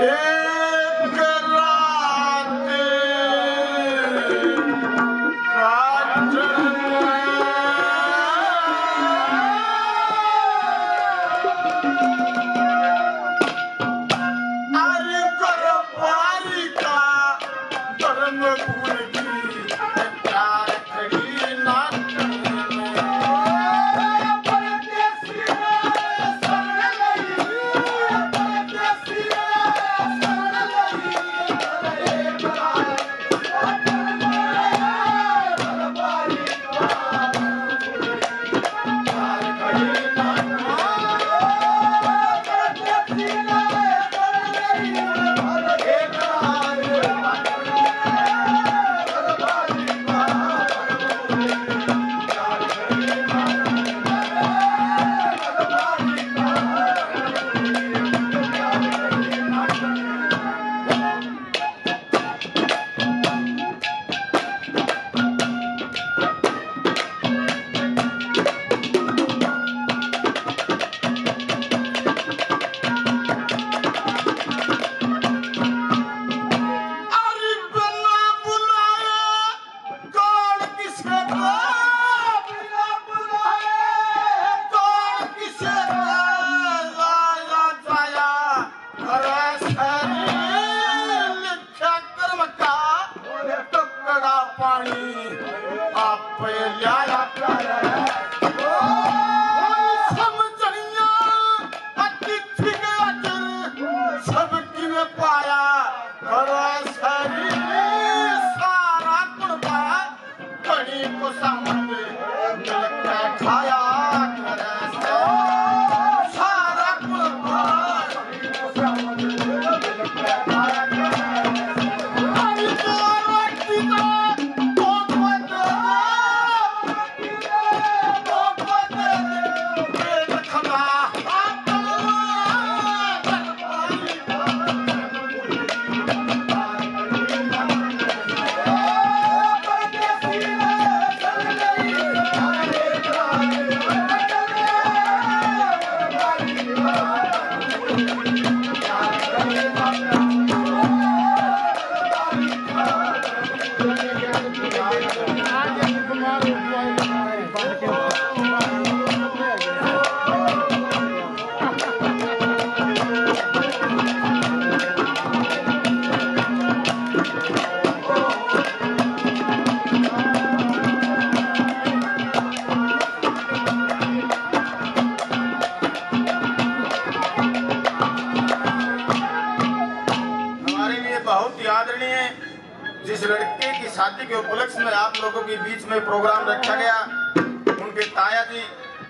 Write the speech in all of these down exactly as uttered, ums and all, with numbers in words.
जिस लड़के की शादी के उपलक्ष्य में आप लोगों के बीच में प्रोग्राम रखा गया, उनके ताया जी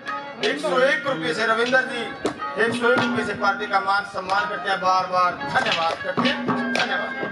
एक सौ एक रुपये से, रविंदर जी एक सौ एक रुपये से पार्टी का मान सम्मान करते हैं। बार बार धन्यवाद करते हैं। धन्यवाद।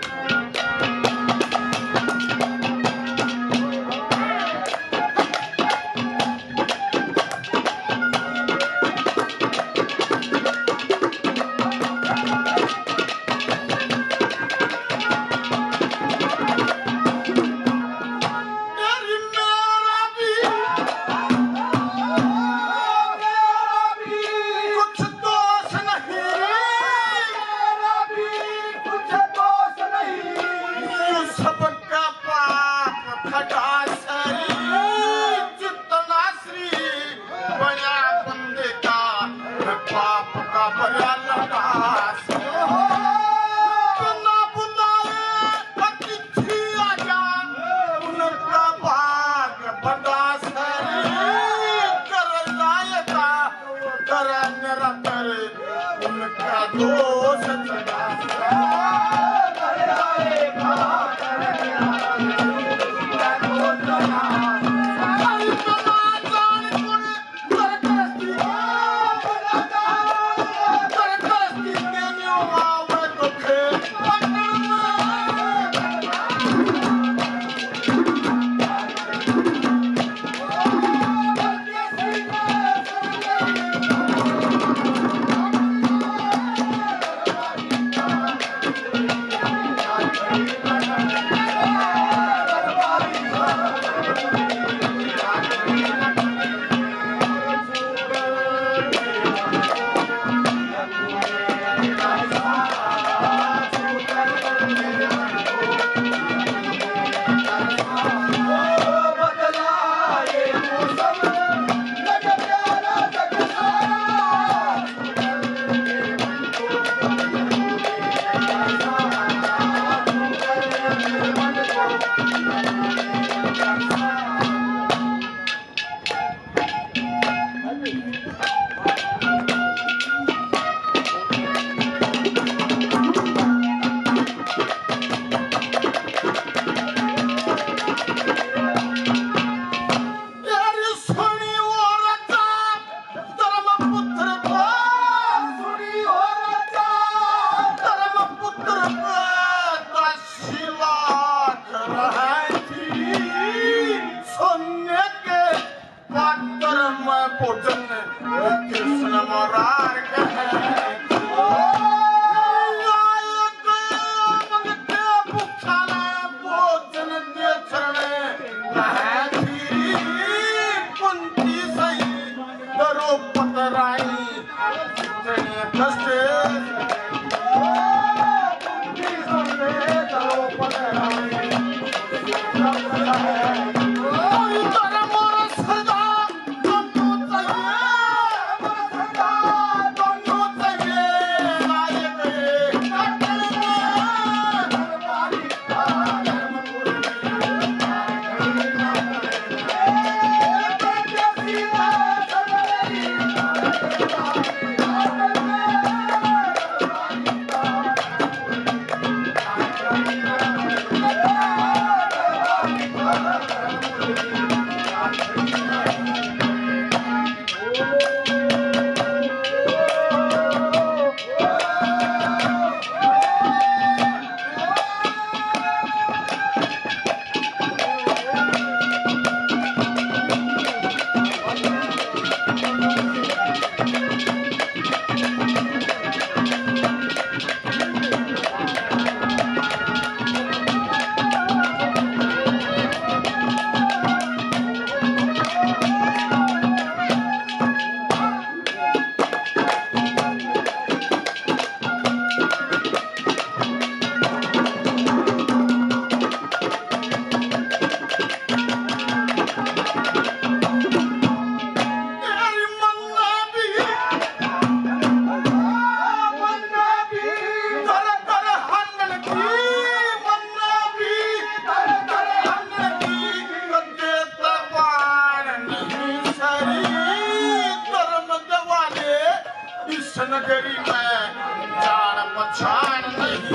नगरी में जान पहचान नहीं,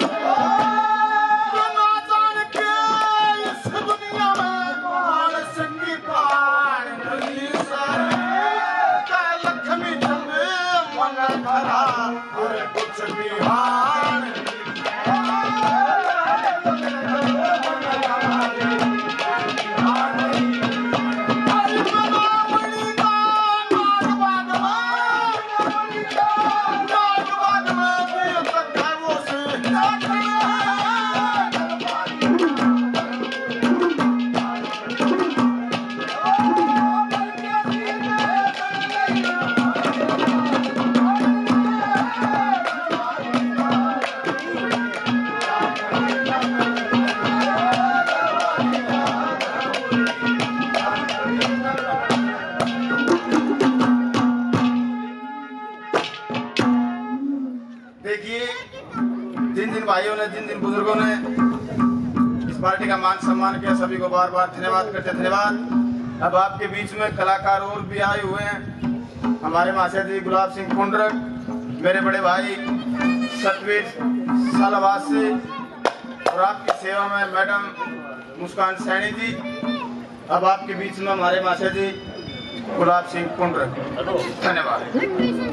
ना जान के इस दुनिया में कौन संगी पार नहीं सर। लक्ष्मी चंद्र मन भरा और कुछ बिहार जिन जिन भाइयों ने जिन जिन बुजुर्गों ने इस पार्टी का मान सम्मान किया सभी को बार बार धन्यवाद करते धन्यवाद। अब आपके बीच में कलाकार और भी आए हुए हैं। हमारे महाशय जी गुलाब सिंह कुंडरक, मेरे बड़े भाई सतवीर सालावास से और आपकी सेवा में मैडम मुस्कान सैनी जी। अब आपके बीच में हमारे महाशय जी गुलाब सिंह कुंडरक। धन्यवाद।